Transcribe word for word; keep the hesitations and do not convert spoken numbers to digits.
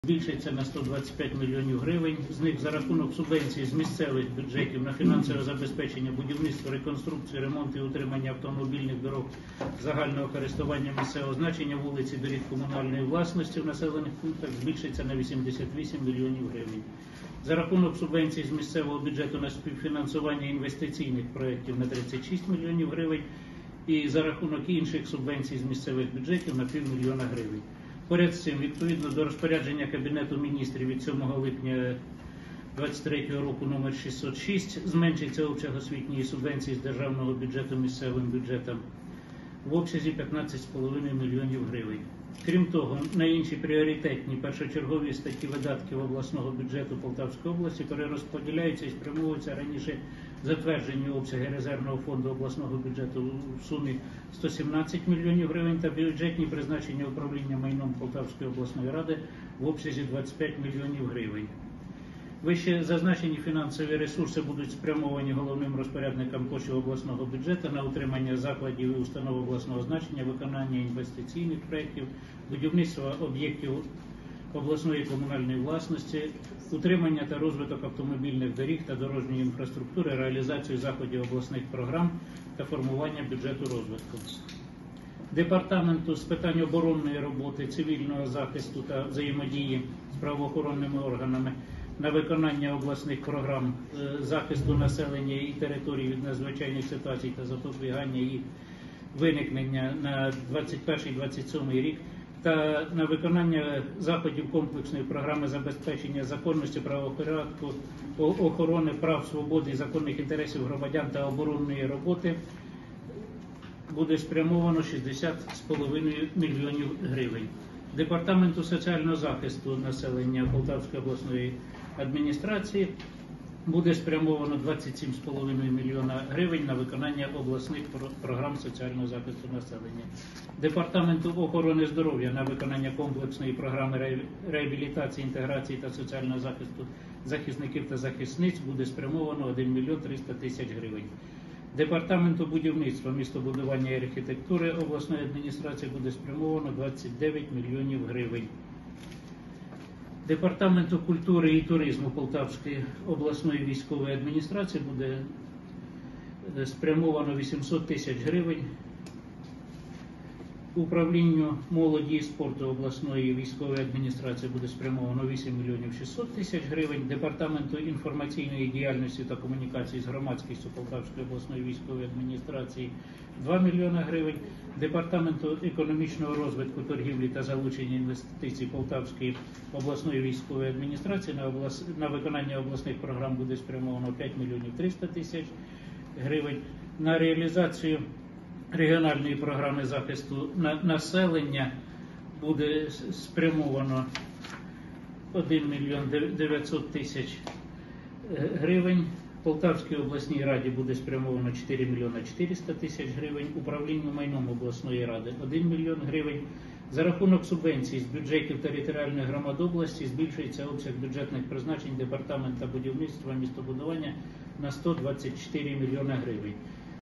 Збільшиться на сто двадцять п'ять мільйонів гривень. З них за рахунок субвенцій з місцевих бюджетів на фінансове забезпечення будівництва, реконструкцію, ремонт і утримання автомобільних дорог загального користування місцевого значення, вулиці, доріг комунальної власності в населених пунктах збільшиться на вісімдесят вісім мільйонів гривень. За рахунок субвенцій з місцевого бюджету на співфінансування інвестиційних проєктів на тридцять шість мільйонів гривень і за рахунок інших субвенцій з місцевих бюджетів на півмільйона гривень. Поряд з цим, відповідно до розпорядження Кабінету міністрів від сьомого липня дві тисячі двадцять третього року номер шістсот шість, зменшиться обсяг освітньої субвенції з державного бюджету місцевим бюджетам в обсязі п'ятнадцять цілих п'ять десятих мільйонів гривень. Крім того, на інші пріоритетні першочергові статті видатків обласного бюджету Полтавської області перерозподіляються і спрямовуються раніше затверджені обсяги резервного фонду обласного бюджету в сумі сто сімнадцять мільйонів гривень та бюджетні призначення управління майном Полтавської обласної ради в обсязі двадцять п'ять мільйонів гривень. Вище зазначені фінансові ресурси будуть спрямовані головним розпорядникам коштів обласного бюджету на утримання закладів і установ обласного значення, виконання інвестиційних проєктів, будівництво об'єктів обласної комунальної власності, утримання та розвиток автомобільних доріг та дорожньої інфраструктури, реалізацію заходів обласних програм та формування бюджету розвитку. Департаменту з питань оборонної роботи, цивільного захисту та взаємодії з правоохоронними органами на виконання обласних програм захисту населення і територій від надзвичайних ситуацій та запобігання їх виникнення на двадцять перший - двадцять сьомий рік та на виконання заходів комплексної програми забезпечення законності, правопорядку, охорони прав, свободи і законних інтересів громадян та оборонної роботи буде спрямовано шістдесят цілих п'ять десятих мільйонів гривень. Департаменту соціального захисту населення Полтавської обласної адміністрації буде спрямовано двадцять сім цілих п'ять десятих мільйона гривень на виконання обласних програм соціального захисту населення. Департаменту охорони здоров'я на виконання комплексної програми реабілітації, інтеграції та соціального захисту захисників та захисниць буде спрямовано один мільйон триста тисяч гривень. Департаменту будівництва, містобудування і архітектури обласної адміністрації буде спрямовано двадцять дев'ять мільйонів гривень. Департаменту культури і туризму Полтавської обласної військової адміністрації буде спрямовано вісімсот тисяч гривень. Управлінню молоді і спорту обласної військової адміністрації буде спрямовано вісім мільйонів шістсот тисяч гривень. Департаменту інформаційної діяльності та комунікації з громадськістю Полтавської обласної військової адміністрації два мільйони гривень. Департаменту економічного розвитку, торгівлі та залучення інвестицій Полтавської обласної військової адміністрації на, облас... на виконання обласних програм буде спрямовано п'ять мільйонів триста тисяч гривень. На реалізацію регіональної програми захисту населення буде спрямовано один мільйон дев'ятсот тисяч гривень. Полтавській обласній раді буде спрямовано чотири мільйони чотириста тисяч гривень. Управлінню майном обласної ради один мільйон гривень. За рахунок субвенцій з бюджетів територіальних громад області збільшується обсяг бюджетних призначень Департамента будівництва, містобудування на сто двадцять чотири мільйони гривень.